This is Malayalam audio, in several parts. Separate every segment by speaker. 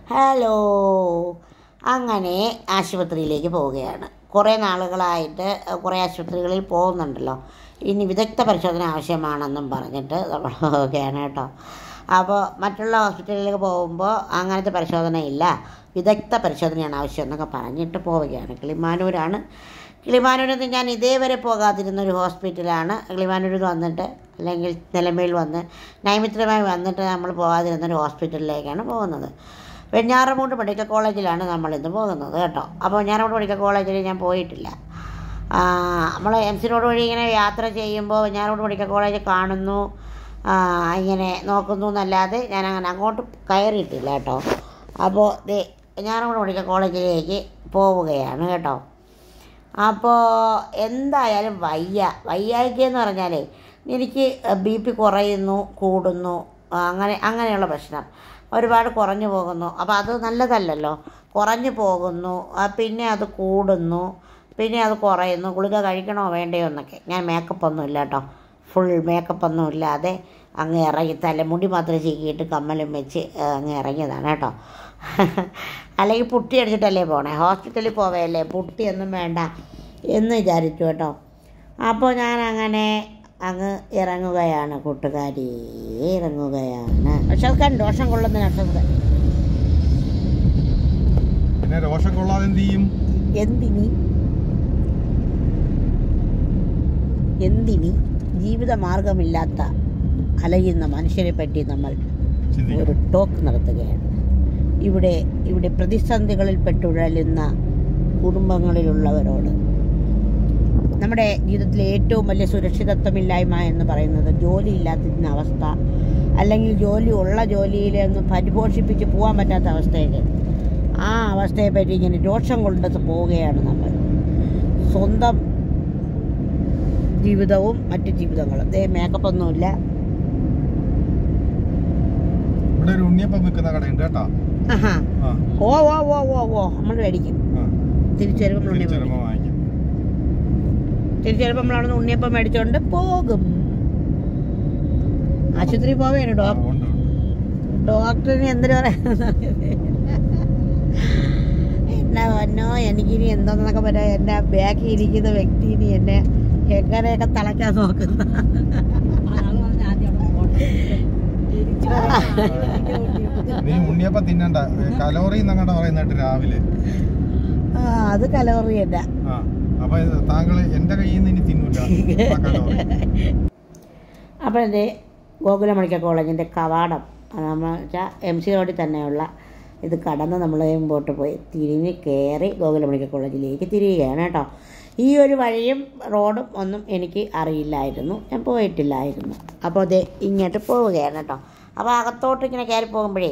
Speaker 1: ഹലോ. അങ്ങനെ ആശുപത്രിയിലേക്ക് പോവുകയാണ്. കുറേ നാളുകളായിട്ട് കുറേ ആശുപത്രികളിൽ പോകുന്നുണ്ടല്ലോ. ഇനി വിദഗ്ധ പരിശോധന ആവശ്യമാണെന്നും പറഞ്ഞിട്ട് നമ്മൾ പോവുകയാണ് കേട്ടോ. അപ്പോൾ മറ്റുള്ള ഹോസ്പിറ്റലിലേക്ക് പോകുമ്പോൾ അങ്ങനത്തെ പരിശോധനയില്ല, വിദഗ്ധ പരിശോധനയാണ് ആവശ്യം എന്നൊക്കെ പറഞ്ഞിട്ട് പോവുകയാണ്. കിളിമാനൂരിൽ നിന്ന് ഞാൻ ഇതേവരെ പോകാതിരുന്നൊരു ഹോസ്പിറ്റലാണ്. കിളിമാനൂരിൽ വന്നിട്ട് അല്ലെങ്കിൽ നിലമ്പയിൽ വന്ന് നൈമിത്രമായി വന്നിട്ട് നമ്മൾ പോകാതിരുന്നൊരു ഹോസ്പിറ്റലിലേക്കാണ് പോകുന്നത്. വെഞ്ഞാറമൂട് മെഡിക്കൽ കോളേജിലാണ് നമ്മളിന്ന് പോകുന്നത് കേട്ടോ. അപ്പോൾ വെഞ്ഞാറമൂട് മെഡിക്കൽ കോളേജിൽ ഞാൻ പോയിട്ടില്ല. നമ്മൾ MC റോഡ് വഴി ഇങ്ങനെ യാത്ര ചെയ്യുമ്പോൾ വെഞ്ഞാറമൂട് മെഡിക്കൽ കോളേജ് കാണുന്നു, ഇങ്ങനെ നോക്കുന്നു എന്നല്ലാതെ ഞാൻ അങ്ങനെ അങ്ങോട്ട് കയറിയിട്ടില്ല കേട്ടോ. അപ്പോൾ വെഞ്ഞാറമൂട് മെഡിക്കൽ കോളേജിലേക്ക് പോവുകയാണ് കേട്ടോ. അപ്പോൾ എന്തായാലും വയ്യായ്കയെന്ന് പറഞ്ഞാൽ എനിക്ക് BP കുറയുന്നു, കൂടുന്നു, അങ്ങനെയുള്ള പ്രശ്നം. ഒരുപാട് കുറഞ്ഞു പോകുന്നു. അപ്പോൾ അത് നല്ലതല്ലല്ലോ. കുറഞ്ഞു പോകുന്നു, പിന്നെ അത് കൂടുന്നു, പിന്നെ അത് കുറയുന്നു. ഗുളിക കഴിക്കണോ വേണ്ടയോ എന്നൊക്കെ. ഞാൻ മേക്കപ്പൊന്നും ഇല്ല കേട്ടോ, ഫുൾ മേക്കപ്പൊന്നും ഇല്ലാതെ അങ്ങ് ഇറങ്ങി തലമുടി മാത്രം ചീക്കിയിട്ട് കമ്മലും വെച്ച് അങ്ങ് ഇറങ്ങിയതാണ് കേട്ടോ. അല്ലെങ്കിൽ പുട്ടി അടിച്ചിട്ടല്ലേ പോണേ, ഹോസ്പിറ്റലിൽ പോവുകയല്ലേ, പുട്ടിയൊന്നും വേണ്ട എന്ന് വിചാരിച്ചു കേട്ടോ. അപ്പോൾ ഞാൻ അങ്ങനെ അങ്ങ് ഇറങ്ങുകയാണ് കൂട്ടുകാരി, ഇറങ്ങുകയാണ്. അക്ഷത്ക്കാൻ രോഷം കൊള്ളുന്ന അക്ഷത്ക്കാൻ
Speaker 2: പിന്നെ രോഷം കൊള്ളാതെ
Speaker 1: എന്തിനി ജീവിത മാർഗമില്ലാത്ത അലയുന്ന മനുഷ്യരെ പറ്റി നമ്മൾ ഒരു ടോക്ക് നടത്തുകയാണ്. ഇവിടെ പ്രതിസന്ധികളിൽ പെട്ടുഴലുന്ന കുടുംബങ്ങളിലുള്ളവരോട് നമ്മുടെ ജീവിതത്തിലെ ഏറ്റവും വലിയ സുരക്ഷിതത്വമില്ലായ്മ എന്ന് പറയുന്നത് ജോലിയില്ലാത്തിരുന്ന അവസ്ഥ, അല്ലെങ്കിൽ ജോലിയിൽ ഒന്ന് പരിപോഷിപ്പിച്ച് പോകാൻ പറ്റാത്ത അവസ്ഥയൊക്കെ. ആ അവസ്ഥയെപ്പറ്റി ഇങ്ങനെ രോഷം കൊണ്ട് പോവുകയാണ് നമ്മൾ. സ്വന്തം ജീവിതവും മറ്റു ജീവിതങ്ങളും. മേക്കപ്പൊന്നുമില്ല. നമ്മൾ മേടിക്കും. തിരിച്ചു വരുമ്പോൾ നമ്മളവിടുന്ന് ഉണ്ണിയപ്പം മേടിച്ചോണ്ട് പോകും. ആശുപത്രി പോവേണ്. ഡോക്ടറിന് എന്തിനു പറയുന്നത് എന്നാ വന്നോ, എനിക്കിനി എന്തോന്നൊക്കെ പറയാം. എൻ്റെ ബാക്കിൽ ഇരിക്കുന്ന വ്യക്തി ഇനി എന്നെ എങ്ങനെയൊക്കെ തളയ്ക്കാൻ നോക്കുന്ന.
Speaker 2: ഉണ്ണിയപ്പം തിന്നണ്ട, കലോറി രാവിലെ.
Speaker 1: അത് കലോറി അല്ല. അപ്പോൾ ഇത് ഗോകുല മെഡിക്കൽ കോളേജിൻ്റെ കവാടം നമ്മൾ വെച്ചാൽ MC റോഡിൽ തന്നെയുള്ള ഇത് കടന്ന് നമ്മൾ മുമ്പോട്ട് പോയി തിരിഞ്ഞ് കയറി ഗോകുല മെഡിക്കൽ കോളേജിലേക്ക് തിരിയുകയാണ് കേട്ടോ. ഈ ഒരു വഴിയും റോഡും ഒന്നും എനിക്ക് അറിയില്ലായിരുന്നു, ഞാൻ പോയിട്ടില്ലായിരുന്നു. അപ്പോൾ ഇത് ഇങ്ങോട്ട് പോവുകയാണ് കേട്ടോ. അപ്പോൾ അകത്തോട്ട് ഇങ്ങനെ കയറി പോകുമ്പോഴേ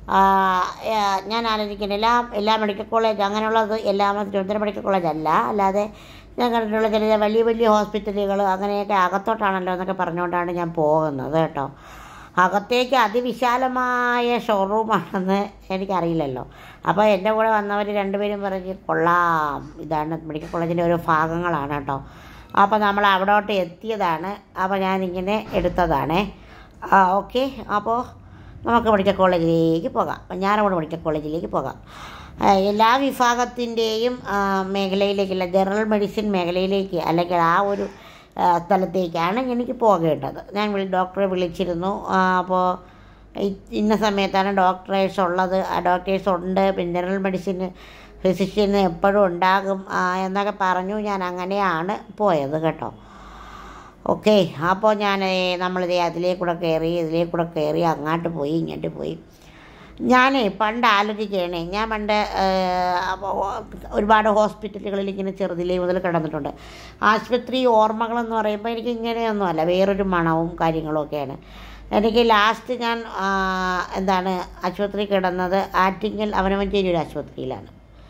Speaker 1: ഞാൻ ആലോചിക്കുന്നത് എല്ലാ മെഡിക്കൽ കോളേജ് അങ്ങനെയുള്ളത് എല്ലാം തിരുവനന്തപുരം മെഡിക്കൽ കോളേജ് അല്ലാതെ ഞാൻ കണ്ടിട്ടുള്ള ചില വലിയ ഹോസ്പിറ്റലുകൾ അങ്ങനെയൊക്കെ അകത്തോട്ടാണല്ലോ എന്നൊക്കെ പറഞ്ഞുകൊണ്ടാണ് ഞാൻ പോകുന്നത് കേട്ടോ. അകത്തേക്ക് അതിവിശാലമായ ഷോറൂമാണെന്ന് എനിക്കറിയില്ലല്ലോ. അപ്പോൾ എൻ്റെ കൂടെ വന്നവർ രണ്ടുപേരും പറഞ്ഞ് കൊള്ളാം, ഇതാണ് മെഡിക്കൽ കോളേജിൻ്റെ ഓരോ ഭാഗങ്ങളാണ് കേട്ടോ. അപ്പോൾ നമ്മൾ അവിടോട്ട് എത്തിയതാണ്. അപ്പോൾ ഞാനിങ്ങനെ എടുത്തതാണേ. ഓക്കെ, അപ്പോൾ നമുക്ക് മെഡിക്കൽ കോളേജിലേക്ക് പോകാം. ഞാനവിടെ മെഡിക്കൽ കോളേജിലേക്ക് പോകാം. എല്ലാ വിഭാഗത്തിൻ്റെയും മേഖലയിലേക്കല്ല, ജനറൽ മെഡിസിൻ മേഖലയിലേക്ക് അല്ലെങ്കിൽ ആ ഒരു സ്ഥലത്തേക്കാണ് എനിക്ക് പോകേണ്ടത്. ഞാൻ ഡോക്ടറെ വിളിച്ചിരുന്നു. അപ്പോൾ ഇന്ന സമയത്താണ് ഡോക്ടേഴ്സ് ഉള്ളത്, ഡോക്ടേഴ്സ് ഉണ്ട്, പിന്നെ ജനറൽ മെഡിസിൻ ഫിസിഷ്യൻ എപ്പോഴും ഉണ്ടാകും എന്നൊക്കെ പറഞ്ഞു. ഞാൻ അങ്ങനെയാണ് പോയത് കേട്ടോ. ഓക്കെ, അപ്പോൾ നമ്മളിത് ഇതിലേക്കൂടെ കയറി അങ്ങോട്ട് പോയി ഇങ്ങോട്ട് പോയി. ഞാൻ പണ്ട് ആലോചിക്കുകയാണ്. ഞാൻ പണ്ട് ഒരുപാട് ഹോസ്പിറ്റലുകളിൽ ഇങ്ങനെ ചെറുതിലേ മുതൽ കിടന്നിട്ടുണ്ട്. ആശുപത്രി ഓർമ്മകളെന്ന് പറയുമ്പോൾ എനിക്ക് ഇങ്ങനെയൊന്നുമല്ല, വേറൊരു മണവും കാര്യങ്ങളൊക്കെയാണ്. എനിക്ക് ലാസ്റ്റ് ഞാൻ ആശുപത്രി കിടന്നത് ആറ്റിങ്ങൽ അവനവഞ്ചേരി ഒരു ആശുപത്രിയിലാണ്.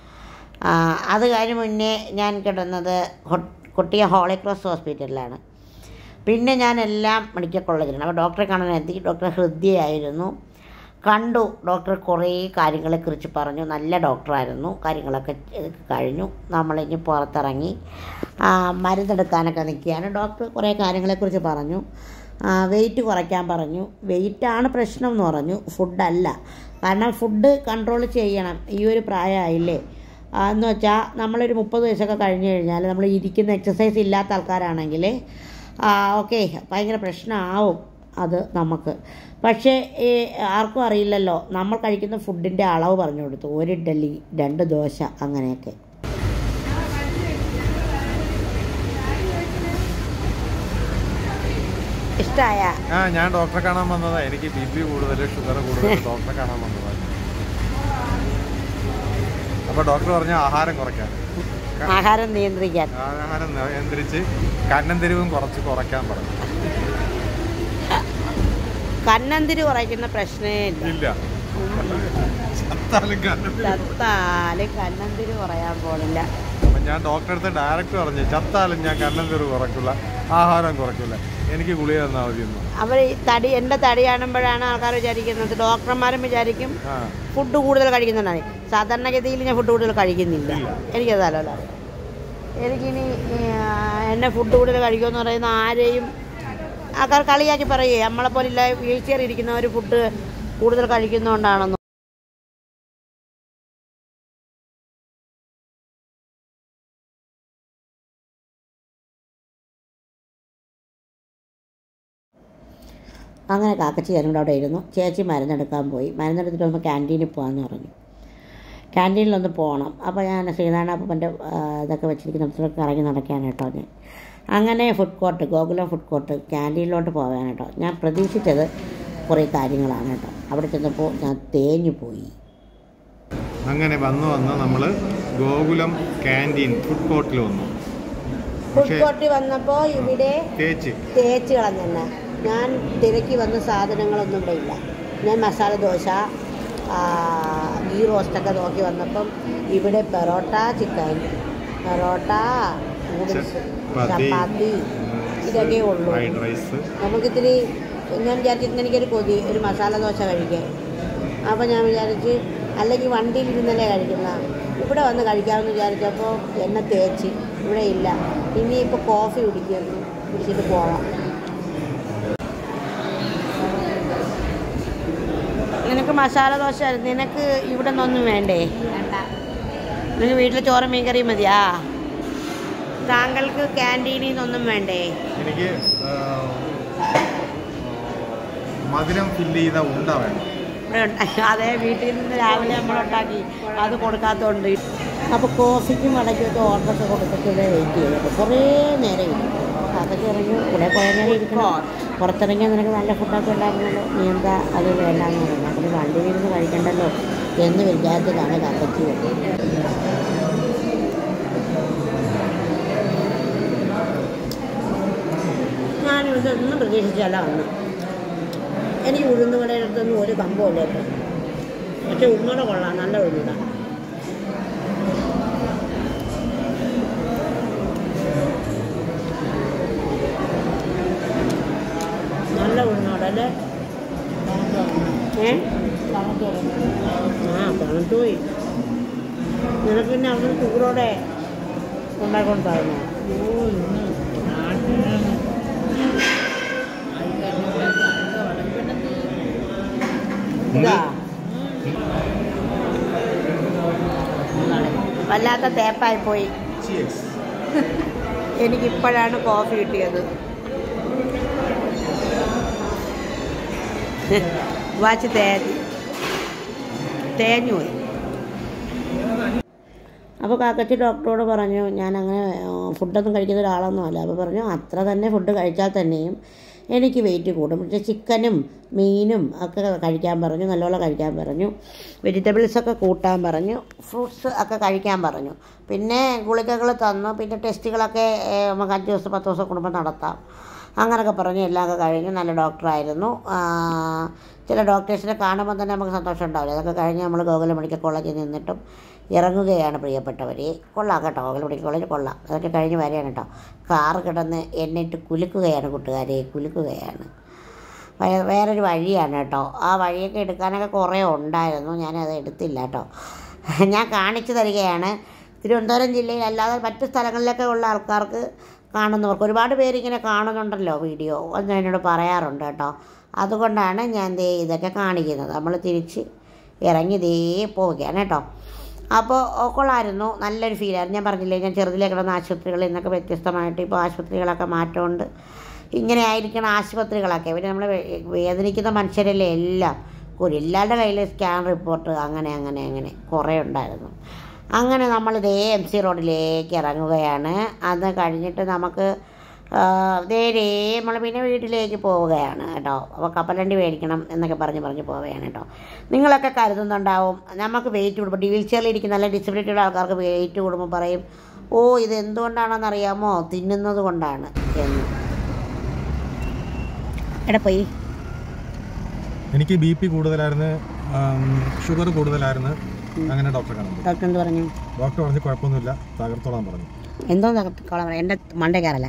Speaker 1: അത് കഴിഞ്ഞ് മുന്നേ ഞാൻ കിടന്നത് കൊട്ടിയ ഹോളി ക്രോസ് ഹോസ്പിറ്റലിലാണ്. പിന്നെ ഞാൻ എല്ലാം മെഡിക്കൽ കോളേജിലാണ്. അപ്പോൾ ഡോക്ടറെ കാണാനെത്തി. ഡോക്ടർ ഹൃദ്യയായിരുന്നു. കണ്ടു. ഡോക്ടർ കുറേ കാര്യങ്ങളെക്കുറിച്ച് പറഞ്ഞു. നല്ല ഡോക്ടറായിരുന്നു. കാര്യങ്ങളൊക്കെ കഴിഞ്ഞു. നമ്മളിനി പുറത്തിറങ്ങി മരുന്നെടുക്കാനൊക്കെ നിൽക്കുകയാണ്. ഡോക്ടർ കുറേ കാര്യങ്ങളെക്കുറിച്ച് പറഞ്ഞു. വെയിറ്റ് കുറയ്ക്കാൻ പറഞ്ഞു. വെയിറ്റാണ് പ്രശ്നം എന്ന് പറഞ്ഞു, ഫുഡല്ല. കാരണം ഫുഡ് കൺട്രോൾ ചെയ്യണം. ഈ ഒരു പ്രായമായില്ലേ എന്ന് വെച്ചാൽ നമ്മളൊരു 30 വയസ്സൊക്കെ കഴിഞ്ഞ് കഴിഞ്ഞാൽ നമ്മൾ ഇരിക്കുന്ന എക്സസൈസ് ഇല്ലാത്ത ആൾക്കാരാണെങ്കിൽ ഓക്കെ ഭയങ്കര പ്രശ്നമാവും അത് നമുക്ക്. പക്ഷേ ആർക്കും അറിയില്ലല്ലോ, നമ്മൾ കഴിക്കുന്ന ഫുഡിൻ്റെ അളവ് പറഞ്ഞു കൊടുത്തു. 1 ഇഡ്ഡലി 2 ദോശ അങ്ങനെയൊക്കെ. ഇഷ്ടമായ
Speaker 2: ഞാൻ ഡോക്ടറെ കാണാൻ വന്നതാ. എനിക്ക് BP കൂടുതൽ, ഷുഗർ കൂടുതൽ, ഡോക്ടറെ കാണാൻ വന്നതാ. അപ്പൊ ഡോക്ടർ പറഞ്ഞ ആഹാരം കുറയ്ക്കാൻ,
Speaker 1: ആഹാരം നിയന്ത്രിക്കാൻ,
Speaker 2: ആഹാരം നിയന്ത്രിച്ച് കന്നന്തിരിവും കുറയ്ക്കാൻ പറഞ്ഞു.
Speaker 1: കന്നന്തിരി കുറയ്ക്കുന്ന പ്രശ്നമേ ഇല്ല.
Speaker 2: ചത്താലും
Speaker 1: കന്നന്തിരി കുറയാൻ പോണില്ല.
Speaker 2: അപ്പൊ ഞാൻ ഡോക്ടറെ അടുത്ത് ഡയറക്റ്റ് പറഞ്ഞു, ചത്താലും ഞാൻ കന്നന്തിരി കുറയ്ക്കില്ല, ആഹാരം കുറയ്ക്കില്ല, എനിക്ക് ഗുളിക തന്നാൽ മതിയെന്ന്.
Speaker 1: അവർ എൻ്റെ തടി കാണുമ്പോഴാണ് ആൾക്കാർ വിചാരിക്കുന്നത്, ഡോക്ടർമാരും വിചാരിക്കും ഫുഡ് കൂടുതൽ കഴിക്കുന്നതാണ്. സാധാരണഗതിയിൽ ഞാൻ ഫുഡ് കൂടുതൽ കഴിക്കുന്നില്ല. എനിക്കതല്ലോ അറിയാം. എനിക്കിനി എന്നെ ഫുഡ് കൂടുതൽ കഴിക്കുമെന്ന് പറയുന്ന ആരെയും ആൾക്കാർ കളിയാക്കി പറയേ, നമ്മളെപ്പോലെ ഇല്ല വീൽ ചെയർ ഇരിക്കുന്നവർ ഫുഡ് കൂടുതൽ കഴിക്കുന്നതുകൊണ്ടാണെന്ന്. അങ്ങനെ കാക്കച്ചി ഞാനിവിടെ അവിടെ ഇരുന്നു. ചേച്ചി മരുന്നെടുക്കാൻ പോയി. മരുന്നെടുത്തിട്ട് ഒന്ന് ക്യാൻറ്റീനിൽ പോകാമെന്ന് പറഞ്ഞു. ക്യാൻറ്റീനിലൊന്ന് പോകണം. അപ്പോൾ ഞാൻ ശ്രീനാരായണ അപ്പൻ്റെ ഇതൊക്കെ വെച്ചിരിക്കുന്നിടത്തൊക്കെ ഇറങ്ങി നടക്കുകയാണ് കേട്ടോ ഞാൻ. അങ്ങനെ food court, Gokulam food court ക്യാൻറ്റീനിലോട്ട് പോകാൻ കേട്ടോ. ഞാൻ പ്രതീക്ഷിച്ചത് കുറേ കാര്യങ്ങളാണ് കേട്ടോ. അവിടെ ചെന്നപ്പോൾ ഞാൻ തേഞ്ഞു പോയി.
Speaker 2: അങ്ങനെ വന്ന് നമ്മൾ ഗോകുലം ക്യാൻറ്റീൻ ഫുഡ് കോർട്ടിൽ വന്നു.
Speaker 1: ഫുഡ് കോർട്ടിൽ വന്നപ്പോൾ ഇവിടെ തേച്ച് കളഞ്ഞെന്നെ. ഞാൻ തിരക്കി വന്ന സാധനങ്ങളൊന്നും ഇവിടെ ഇല്ല. ഞാൻ മസാല ദോശ, ഗീ റോസ്റ്റൊക്കെ നോക്കി വന്നപ്പം ഇവിടെ പൊറോട്ട, ചിക്കൻ പൊറോട്ട, നൂഡിൽസ്, ചപ്പാത്തി ഇതൊക്കെ ഉള്ളൂ. നമുക്കിത്തിരി ഞാൻ വിചാരിച്ചിരുന്ന എനിക്കൊരു കൊതി ഒരു മസാല ദോശ കഴിക്കാൻ. അപ്പോൾ ഞാൻ വിചാരിച്ച് അല്ലെങ്കിൽ വണ്ടിയിൽ ഇരുന്നല്ലേ കഴിക്കുന്ന, ഇവിടെ വന്ന് കഴിക്കാമെന്ന് വിചാരിച്ചപ്പോൾ എന്നെ തേച്ച് ഇവിടെ ഇല്ല. ഇനിയിപ്പോൾ കോഫി കുടിച്ചിട്ട് പോകാം. നിനക്ക് മസാല ദോശ, നിനക്ക് ഇവിടെ നിന്നൊന്നും വേണ്ടേ? നിനക്ക് വീട്ടിൽ ചോറും മീൻകറിയും മതിയാ? താങ്കൾക്ക് ക്യാൻറ്റീനിൽ നിന്നൊന്നും വേണ്ടേ?
Speaker 2: എനിക്ക് മധുരം ഫില്ല് ചെയ്ത ഉണ്ട വേണം.
Speaker 1: അതെ, വീട്ടിൽ നിന്ന് രാവിലെ നമ്മളുണ്ടാക്കി അത് കൊടുക്കാത്തതുകൊണ്ട്. അപ്പോൾ കോഫിക്കും വടക്കൊക്കെ ഓർഡറൊക്കെ കൊടുത്തിട്ട് ഇവിടെ വെയിറ്റ് ചെയ്തപ്പോൾ കുറേ നേരം ഇരിക്കും. അതൊക്കെ ഇറങ്ങി ഇവിടെ കുറേ നേരം ഇരിക്കണം. പുറത്തിറങ്ങിയാൽ നിനക്ക് നല്ല ഫുഡൊക്കെ ഉണ്ടായിരുന്നല്ലോ, നീ എന്താ അത് വേണ്ടാന്ന് പറഞ്ഞു. അപ്പോൾ വണ്ടിയിൽ നിന്ന് കഴിക്കണ്ടല്ലോ എന്ന് വിചാരിച്ചതാണ് കപ്പച്ചി വരുന്നത്. ഞാനിതൊന്നും പ്രതീക്ഷിച്ചല്ല വന്നു. എനിക്ക് ഉഴുന്നുവടയുടെ അടുത്തൊന്നും ഒരു കമ്പമില്ല കേട്ടോ. പക്ഷെ ഉഴുന്നുവട കൊള്ളാം, നല്ല ഉഴുന്നുവട. നല്ല ഉഴുന്നുവട അല്ലേ? തണുത്തു പോയി. നിനക്ക് പിന്നെ അവിടെ ചൂടോടെ ഉണ്ടായിക്കൊണ്ട് പറഞ്ഞു. വല്ലാത്ത തേപ്പായിപ്പോയി. എനിക്കിപ്പോഴാണ് കോഫി കിട്ടിയത്. വാച്ച് തേഞ്ഞു പോയി. അപ്പോൾ കാക്കച്ചി ഡോക്ടറോട് പറഞ്ഞു, ഞാനങ്ങനെ ഫുഡൊന്നും കഴിക്കുന്ന ഒരാളൊന്നും അല്ല. അപ്പോൾ പറഞ്ഞു അത്ര തന്നെ ഫുഡ് കഴിച്ചാൽ തന്നെയും എനിക്ക് വെയിറ്റ് കൂടും. പക്ഷേ ചിക്കനും മീനും ഒക്കെ കഴിക്കാൻ പറഞ്ഞു, നല്ലോണം കഴിക്കാൻ പറഞ്ഞു. വെജിറ്റബിൾസൊക്കെ കൂട്ടാൻ പറഞ്ഞു, ഫ്രൂട്ട്സ് ഒക്കെ കഴിക്കാൻ പറഞ്ഞു. പിന്നെ ഗുളികകൾ തന്നു. പിന്നെ ടെസ്റ്റുകളൊക്കെ നമുക്ക് 5 ദിവസം 10 ദിവസം കൂടുമ്പോൾ നടത്താം അങ്ങനെയൊക്കെ പറഞ്ഞു. എല്ലാമൊക്കെ കഴിഞ്ഞു. നല്ല ഡോക്ടറായിരുന്നു. ചില ഡോക്ടേഴ്സിനെ കാണുമ്പോൾ തന്നെ നമുക്ക് സന്തോഷം ഉണ്ടാവില്ല. അതൊക്കെ കഴിഞ്ഞ് നമ്മൾ ഗോകുലം മെഡിക്കൽ കോളേജിൽ നിന്നിട്ടും ഇറങ്ങുകയാണ് പ്രിയപ്പെട്ടവരെ. കൊള്ളാം കേട്ടോ, ഗോകുലം മെഡിക്കൽ കോളേജ് കൊള്ളാം. അതൊക്കെ കഴിഞ്ഞ് വരികയാണ് കേട്ടോ. കാറ് കിടന്ന് എന്നിട്ട് കുലുക്കുകയാണ് കൂട്ടുകാരെ, കുലുക്കുകയാണ്. വേറൊരു വഴിയാണ് കേട്ടോ. ആ വഴിയൊക്കെ എടുക്കാനൊക്കെ കുറേ ഉണ്ടായിരുന്നു, ഞാനത് എടുത്തില്ല കേട്ടോ. ഞാൻ കാണിച്ചു തരികയാണ്. തിരുവനന്തപുരം ജില്ലയിൽ അല്ലാതെ മറ്റ് സ്ഥലങ്ങളിലൊക്കെ ഉള്ള ആൾക്കാർക്ക് കാണുന്നവർക്ക് ഒരുപാട് പേരിങ്ങനെ കാണുന്നുണ്ടല്ലോ വീഡിയോ, എന്ന് എന്നോട് പറയാറുണ്ട് കേട്ടോ. അതുകൊണ്ടാണ് ഞാൻ ഇതൊക്കെ കാണിക്കുന്നത്. നമ്മൾ തിരിച്ച് ഇറങ്ങി ദേ പോവുകയാണ് കേട്ടോ. അപ്പോൾ കൊള്ളായിരുന്നു, നല്ലൊരു ഫീലായിരുന്നു. ഞാൻ പറഞ്ഞില്ലേ, ഞാൻ ചെറുതിലേ കിടന്ന ആശുപത്രികളിൽ നിന്നൊക്കെ വ്യത്യസ്തമായിട്ട് ഇപ്പോൾ ആശുപത്രികളൊക്കെ മാറ്റമുണ്ട്. ഇങ്ങനെ ആയിരിക്കണം ആശുപത്രികളൊക്കെ. പിന്നെ നമ്മൾ വേദനിക്കുന്ന മനുഷ്യരല്ലേ എല്ലാം. എല്ലാവരുടെ കയ്യിൽ സ്കാൻ റിപ്പോർട്ട് അങ്ങനെ കുറേ ഉണ്ടായിരുന്നു. അങ്ങനെ നമ്മൾ ദേ MC റോഡിലേക്ക് ഇറങ്ങുകയാണ്. അത് കഴിഞ്ഞിട്ട് നമുക്ക് നേരെ നമ്മൾ പിന്നെ വീട്ടിലേക്ക് പോവുകയാണ് കേട്ടോ. അപ്പോൾ കപ്പലണ്ടി മേടിക്കണം എന്നൊക്കെ പറഞ്ഞ് പോവുകയാണ് കേട്ടോ. നിങ്ങളൊക്കെ കരുതുന്നുണ്ടാവും നമുക്ക് വെയിറ്റ് കൂടുമ്പോൾ, വീൽ ചെയറിലിരിക്കുന്ന നല്ല ഡിസബിലിറ്റിയുള്ള ആൾക്കാർക്ക് വെയിറ്റ് കൂടുമ്പോൾ പറയും, ഓ ഇത് എന്തുകൊണ്ടാണെന്നറിയാമോ, തിന്നുന്നത് കൊണ്ടാണ് എന്ന്. എടാ പോയി,
Speaker 2: എനിക്ക് BP കൂടുതലായിരുന്നു, ഷുഗർ കൂടുതലായിരുന്നു. അങ്ങനെ ഡോക്ടറെ കാണാൻ.
Speaker 1: ഡോക്ടർ എന്ത് പറഞ്ഞു?
Speaker 2: ഡോക്ടർ പറഞ്ഞു കുഴപ്പമൊന്നുമില്ല, തകർത്തോളാൻ പറഞ്ഞു.
Speaker 1: എന്തോ തകർത്തോളാൻ പറഞ്ഞു? എൻ്റെ മണ്ടേ കയറല്ല,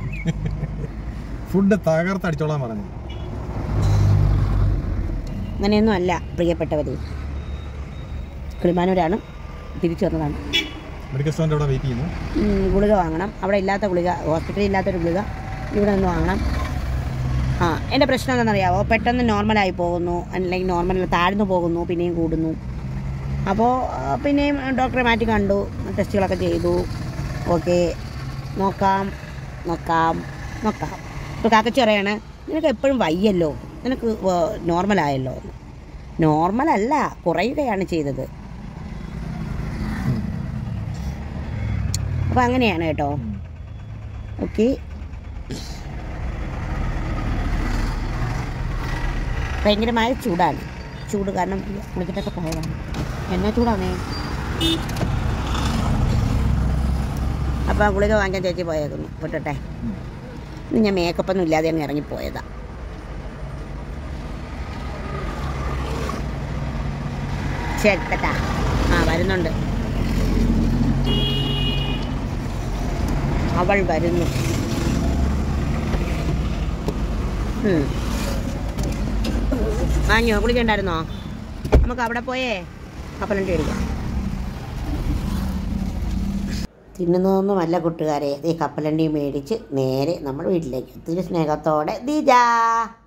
Speaker 2: ഫുഡ് തകർത്തടിച്ചോളാൻ പറഞ്ഞു.
Speaker 1: അങ്ങനെയൊന്നും അല്ല പ്രിയപ്പെട്ടവരെ. കിളിമാനൂരാണ്, തിരിച്ചു വന്നതാണ്.
Speaker 2: മെഡിക്കൽ സ്റ്റോറിൻ്റെ അവിടെ വെയിറ്റ് ചെയ്യുന്നു.
Speaker 1: ഗുളിക വാങ്ങണം. അവിടെ ഇല്ലാത്ത ഗുളിക, ഹോസ്പിറ്റലിൽ ഇല്ലാത്തൊരു ഗുളിക ഇവിടെ നിന്ന് വാങ്ങണം. എൻ്റെ പ്രശ്നം എന്താണെന്നറിയാമോ, പെട്ടെന്ന് നോർമലായി പോകുന്നു, അല്ലെങ്കിൽ നോർമൽ താഴ്ന്നു പോകുന്നു, പിന്നെയും കൂടുന്നു. അപ്പോൾ പിന്നെയും ഡോക്ടറെ മാറ്റി കണ്ടു, ടെസ്റ്റുകളൊക്കെ ചെയ്തു. ഓക്കെ, നോക്കാം. ഇപ്പോൾ കാക്കച്ചി പറയാണ്, നിനക്ക് എപ്പോഴും വയ്യല്ലോ, നിനക്ക് നോർമലായല്ലോ. നോർമലല്ല, കുറയുകയാണ് ചെയ്തത്. അപ്പോൾ അങ്ങനെയാണ് കേട്ടോ. ഓക്കെ, ഭയങ്കരമായ ചൂടാണ്. ചൂട് കാരണം കുളിച്ചിട്ടൊക്കെ പോയതാണ്. എന്നാ ചൂടാണേ. അപ്പോൾ ഗുളിക വാങ്ങിക്കാൻ ചേച്ചി പോയേക്കുന്നു, വിട്ടട്ടെ. ഇന്ന് ഞാൻ മേക്കപ്പൊന്നും ഇല്ലാതെ അങ്ങ് ഇറങ്ങിപ്പോയതാ. ചേട്ടാ വരുന്നുണ്ട്, അവൾ വരുന്നു. വാങ്ങിയോ? കുളിക്കണ്ടായിരുന്നോ? നമുക്ക് അവിടെ പോയേ കപ്പലണ്ടി മേടിക്കാം. തിന്നുന്നതൊന്നുമല്ല കൂട്ടുകാരെ, ഈ കപ്പലണ്ടി മേടിച്ച് നേരെ നമ്മൾ വീട്ടിലേക്ക്. ഒത്തിരി സ്നേഹത്തോടെ ദീജാ.